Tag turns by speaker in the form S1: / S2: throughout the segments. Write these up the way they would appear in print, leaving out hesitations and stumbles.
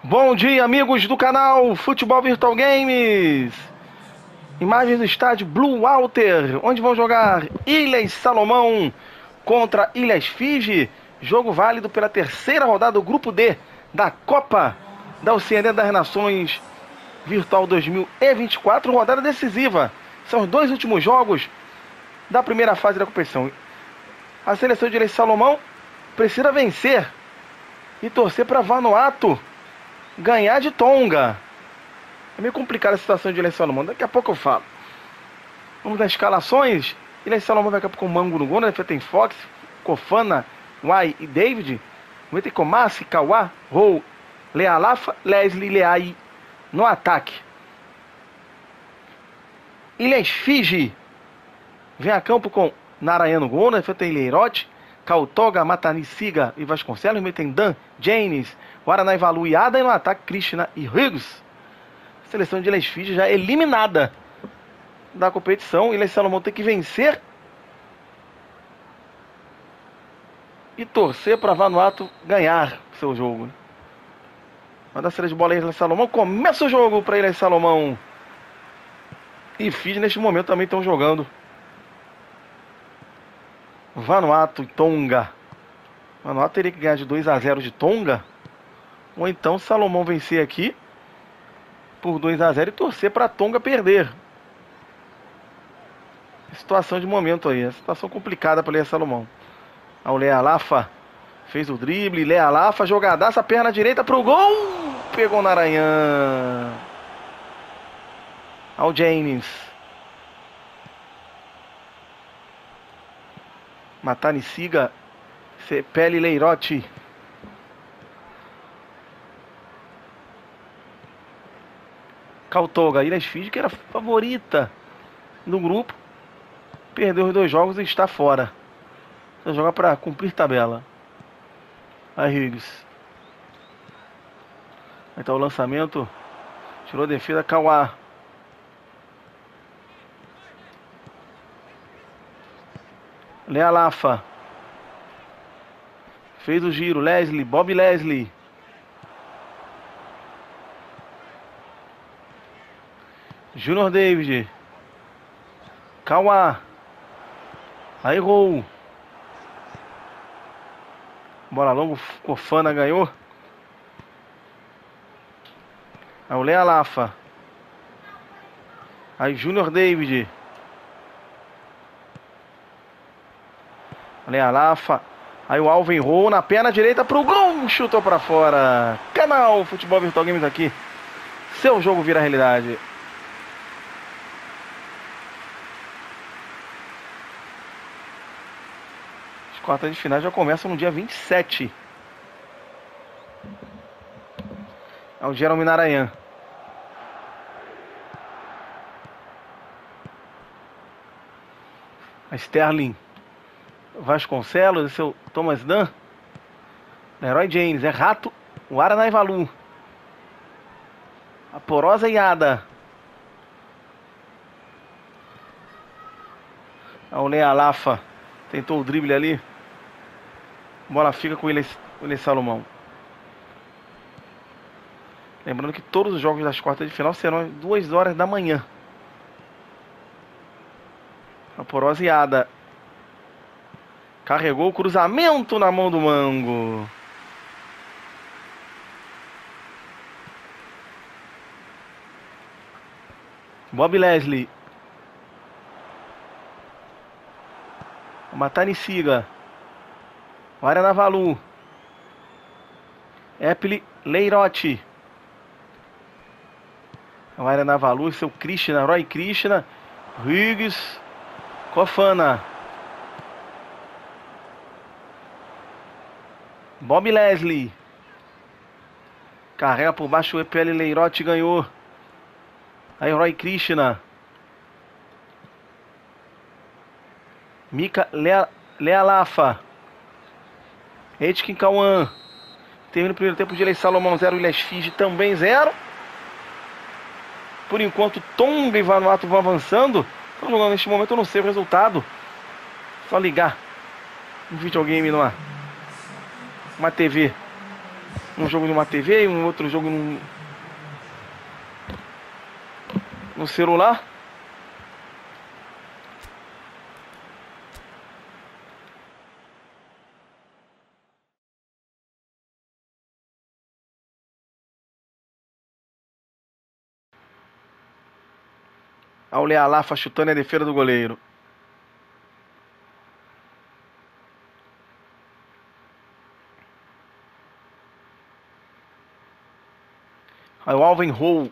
S1: Bom dia, amigos do canal Futebol Virtual Games. Imagens do estádio Blue Water, onde vão jogar Ilhas Salomão contra Ilhas Fiji. Jogo válido pela terceira rodada do Grupo D da Copa da Oceania das Nações Virtual 2024. Rodada decisiva. São os dois últimos jogos da primeira fase da competição. A seleção de Ilhas Salomão precisa vencer e torcer para Vanuatu ganhar de Tonga. É meio complicada a situação de Ilhas Salomão. Daqui a pouco eu falo. Vamos nas escalações. Ilhas Salomão vai com Mango no gol. Na defesa tem Fox, Kofana, Wai e David. Vai ter Komasi, Kawa, Rou, Lealafa, Leslie, Leai no ataque. Ilhas Fiji vem a campo com Narayan no gol. Na defesa tem Leirote, Kautoga, Matanisiga e Vasconcelos. No tem Dan, James, Waranaivalu e Ada. E no ataque Krishna e Hughes. A seleção de Ilhas Fiji já eliminada da competição. Ilhas Salomão tem que vencer e torcer para Vanuatu ganhar seu jogo. Manda a saída de bola aí, Ilhas Salomão. Começa o jogo para Ilhas Salomão. E Fiji neste momento também estão jogando. Vanuatu e Tonga. Vanuatu teria que ganhar de 2-0 de Tonga. Ou então Salomão vencer aqui por 2-0 e torcer para Tonga perder. Situação de momento aí. Situação complicada para Ilhas Salomão. O Lealafa fez o drible. Lealafa, jogadaça, perna direita para o gol. Pegou na Aranhã. Ao James. Matanisiga, Cepele Leirote. Kautoga, Ilhas Fiji, que era favorita no grupo, perdeu os dois jogos e está fora. Só joga para cumprir tabela. Aí Hughes. Aí está o lançamento. Tirou a defesa, Kawa. Lealafa. Fez o giro, Leslie, Bob Leslie. Junior David. Kawa. Aí Rou. Bola longa, Kofana ganhou. Aí o Lealafa. Aí Junior David. Lealafa. Aí o Alvin Rou na perna direita pro gol. Chutou pra fora. Canal Futebol Virtual Games aqui. Seu jogo vira realidade. As quartas de final já começam no dia 27. É o Jerome Narayan. A Sterling. Vasconcelos, seu Thomas Dan. Leroy James, é Rato, o Waranaivalu. A Porosa Iada. O Lealafa tentou o drible ali. Bola fica com o Ilhas Salomão. Lembrando que todos os jogos das quartas de final serão às 2 horas da manhã. A Porosa Iada. Carregou o cruzamento na mão do Mango. Bob Leslie. Matanisiga. Waranaivalu. Epli Leirote. Waranaivalu, seu Krishna, Roy Krishna. Hughes. Kofana. Bob Leslie. Carrega por baixo o EPL Leirote, ganhou. Aí Roy Krishna. Mika Lealafa. Edkin Kawan. Termina o primeiro tempo de Ilhas Salomão 0, Ilhas Fiji também 0. Por enquanto Tonga e Vanuatu vão avançando. Estão jogando neste momento, eu não sei o resultado. Só ligar um videogame numa TV. um jogo numa TV e um outro jogo no celular. Olha o Lealafa chutando a defesa do goleiro. Aí o Alvin Rowe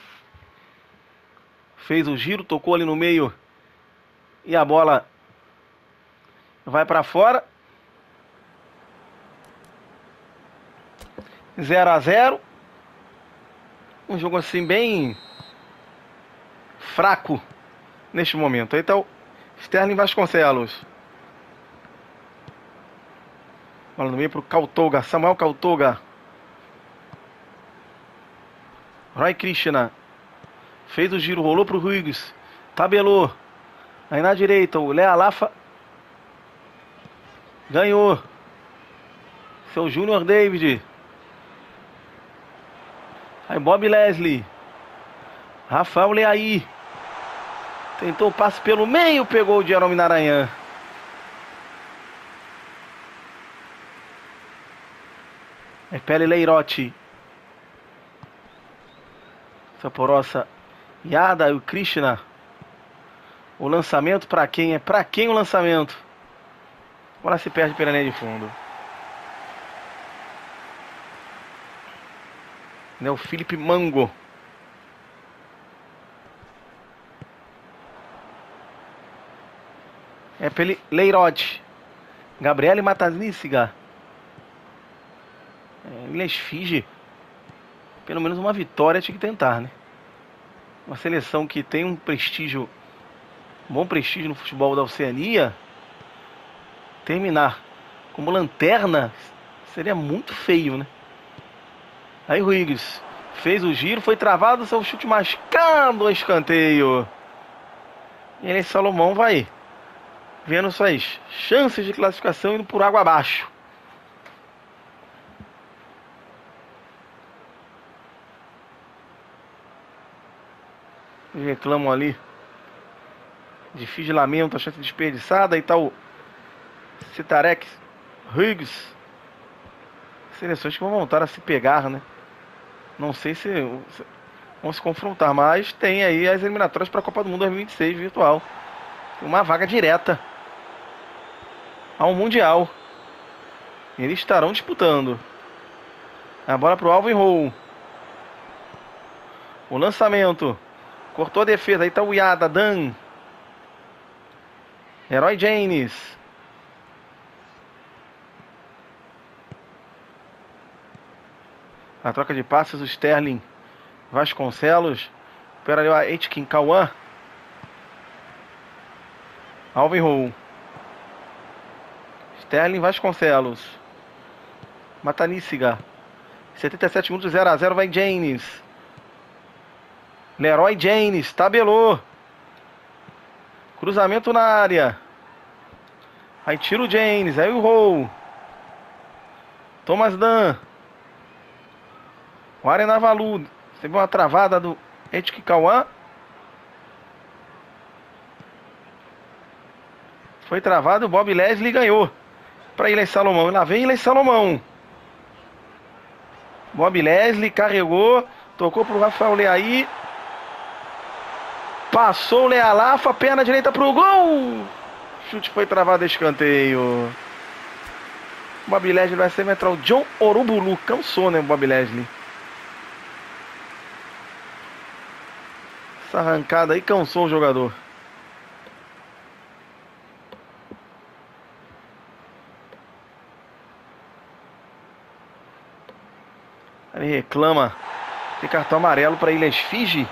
S1: fez o giro, tocou ali no meio e a bola vai para fora. 0-0. Um jogo assim bem fraco neste momento. Aí tá o Sterling Vasconcelos. Bola no meio pro Kautoga, Samuel Kautoga. Roy Krishna fez o giro, rolou pro Hughes, tabelou. Aí na direita o Lealafa ganhou. Seu Júnior David. Aí Bob Leslie. Rafael Leaí. Tentou o passe pelo meio, pegou o Jerome Naranhan. É Pele Leirotti. Saporosa Yada e o Krishna. O lançamento para quem? É para quem o lançamento? Agora se perde pela linha de fundo. É o Felipe Mango. É Pele Leirotti. Gabriele Mataníssiga. Ilhas Fiji. Pelo menos uma vitória tinha que tentar, né? Uma seleção que tem um prestígio, um bom prestígio no futebol da Oceania, terminar como lanterna seria muito feio, né? Aí o Hughes fez o giro, foi travado, seu chute mascando o escanteio. E aí Salomão vai vendo suas chances de classificação indo por água abaixo. Reclamam ali de filamento, a chance desperdiçada. Aí tá o Citarek, Hughes. Seleções que vão voltar a se pegar, né? Não sei se vão se confrontar, mas tem aí as eliminatórias para a Copa do Mundo 2026 virtual. Tem uma vaga direta ao Mundial. Eles estarão disputando. A bola para o Alvin Rowe. O lançamento. Cortou a defesa. Aí tá o Yada, Dan. Herói James. A troca de passes, o Sterling Vasconcelos. Espera ali o Aitken Cauã. Alvin Rowe. Sterling Vasconcelos. Mataníssiga. 77 minutos, 0-0, vai James. Leroy James, tabelou. Cruzamento na área. Aí tira o James, aí o Rowe. Thomas Dan. O Arena Valu. Teve uma travada do Etik Cauã. Foi travado, o Bob Leslie ganhou. Para Ilha Salomão. E lá vem Ilha Salomão. Bob Leslie carregou. Tocou pro Rafael Leaí. Passou o Lealafa, perna direita pro gol. Chute foi travado, escanteio. Bob Leslie vai ser metral. John Orubulu. Cansou, né, Bob Leslie? Essa arrancada aí cansou o jogador. Ele reclama de cartão amarelo para Ilhas Fiji.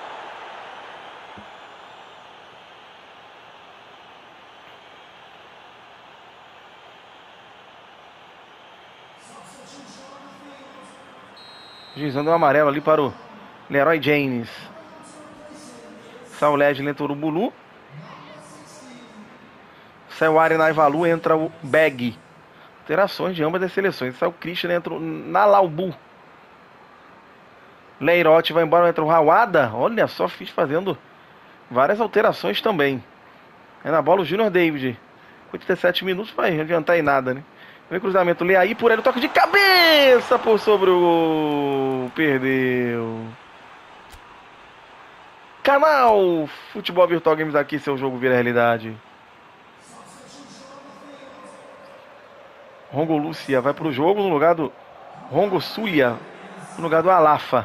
S1: Juizando o amarelo ali para o Leroy James. Sai o Leslie, entra o Urubulu. Sai o Arena Ivalu, entra o Bag. Alterações de ambas as seleções. Sai o Christian, entra na Laubu. Leirote vai embora, entra o Rawada. Olha só, fiz fazendo várias alterações também. É na bola o Junior David. 87 minutos, vai adiantar em nada, né? Vem cruzamento, lê aí por ele, toque de cabeça por sobre o gol. Perdeu. Canal Futebol Virtual Games aqui, seu jogo vira realidade. Rongo Lúcia vai pro jogo no lugar do Rongo Sulia, no lugar do Alafa.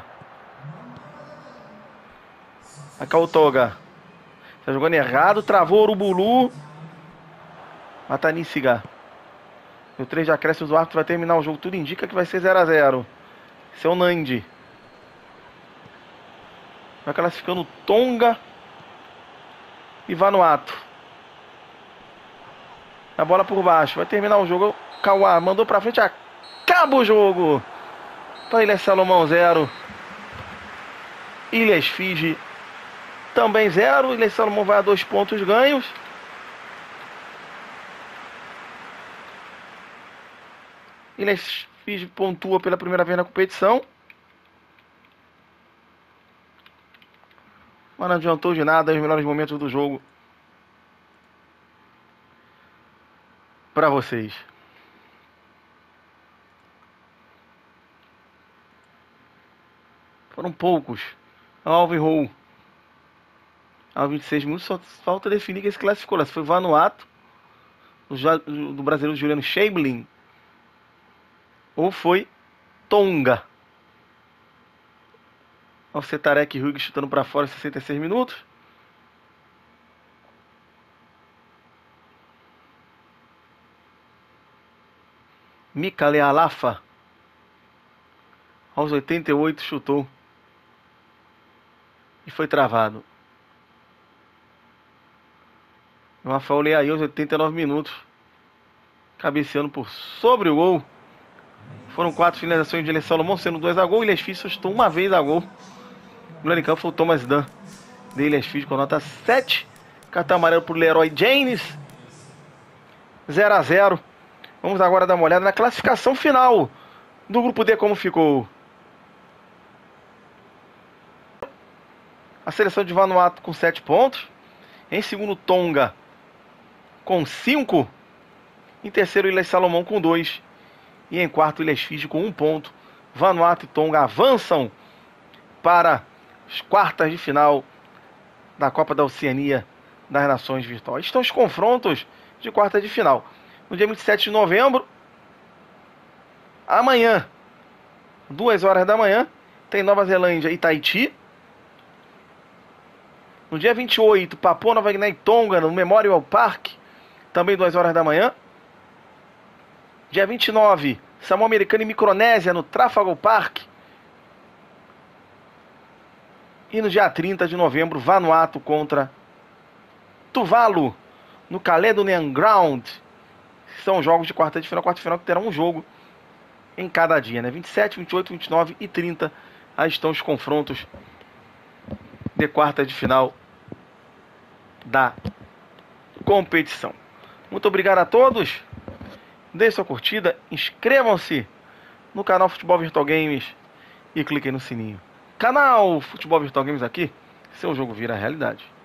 S1: A Kautoga tá jogando errado, travou o Urubulu. Mataniciga. No 3 de acréscimos, o árbitro vai terminar o jogo. Tudo indica que vai ser 0 a 0. Esse é o Nandi. Vai classificando Tonga e Vanuatu. A bola por baixo. Vai terminar o jogo. Kauá mandou pra frente. Acaba o jogo. Para Ilhas Salomão 0. Ilhas Fiji também 0. Ilhas Salomão vai a 2 pontos ganhos. Ilhas Fiji pontua pela primeira vez na competição. Mas não adiantou de nada. Os melhores momentos do jogo para vocês. Foram poucos. Alvin Rowe. Aos 26 minutos, só falta definir quem se classificou. Se foi Vanuatu, do brasileiro Juliano Scheiblin, ou foi Tonga. O Cetarek Hughes chutando para fora 66 minutos. Mikale Alafa aos 88 chutou e foi travado. O Rafael Leaí aos 89 minutos, cabeceando por sobre o gol. Foram 4 finalizações de Ilhas Salomão, sendo 2 a gol. Ilhas Fiji só chutou uma vez a gol. O goleiro em campo foi o Thomas Dan, de Ilhas Fiji, com nota 7. Cartão amarelo para o Leroy James. 0 a 0. Vamos agora dar uma olhada na classificação final do grupo D, como ficou. A seleção de Vanuatu com 7 pontos. Em segundo, Tonga com 5. Em terceiro, Ilhas Salomão com 2. E em quarto, Ilhas Fiji com 1 ponto. Vanuatu e Tonga avançam para as quartas de final da Copa da Oceania das Nações Virtuais. Estão os confrontos de quarta de final. No dia 27 de novembro, amanhã, 2 horas da manhã, tem Nova Zelândia e Tahiti. No dia 28, Papua Nova Guiné e Tonga, no Memorial Park, também 2 horas da manhã. Dia 29, Samoa Americana e Micronésia, no Trafalgar Park. E no dia 30 de novembro, Vanuatu contra Tuvalu, no Caledonian Ground. São jogos de quarta de final que terão um jogo em cada dia, né? 27, 28, 29 e 30. Aí estão os confrontos de quarta de final da competição. Muito obrigado a todos. Deixe sua curtida, inscrevam-se no canal Futebol Virtual Games e cliquem no sininho. Canal Futebol Virtual Games aqui, seu jogo vira realidade.